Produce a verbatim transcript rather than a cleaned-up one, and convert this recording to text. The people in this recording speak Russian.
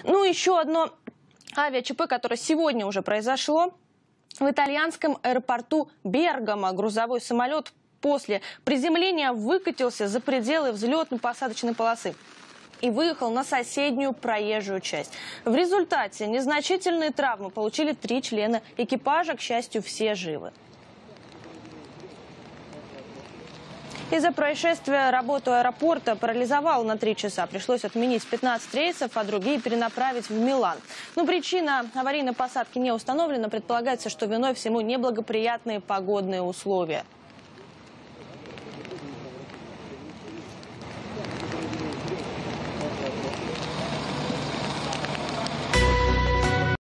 Ну, еще одно авиа-ЧП, которое сегодня уже произошло. В итальянском аэропорту Бергамо грузовой самолет после приземления выкатился за пределы взлетно-посадочной полосы и выехал на соседнюю проезжую часть. В результате незначительные травмы получили три члена экипажа, к счастью, все живы. Из-за происшествия работу аэропорта парализовало на три часа. Пришлось отменить пятнадцать рейсов, а другие перенаправить в Милан. Но причина аварийной посадки не установлена. Предполагается, что виной всему неблагоприятные погодные условия.